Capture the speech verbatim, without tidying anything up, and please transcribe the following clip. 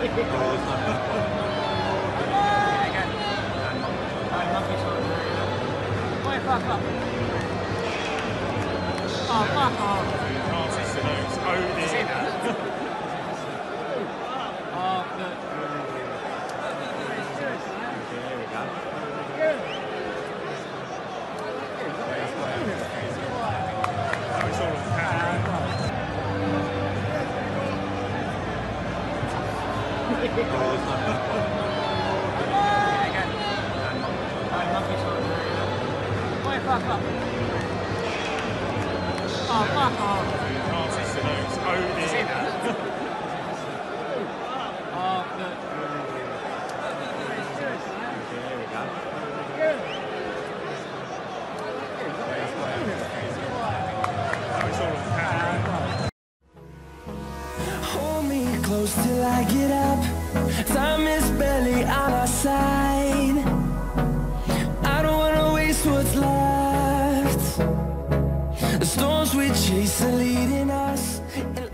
Fuck up. Oh, fuck off. Francis Sano's oh dear. See that? Oh, look. There we go. Oh, it's all on camera. Fuck up. Oh, fuck off. Francis Sano's oh dear. See that? Oh, look. There we go. Oh, it's all on camera. Hold me close till I get up. Time is barely on our side. I don't wanna waste what's left. The storms we chase are leading us.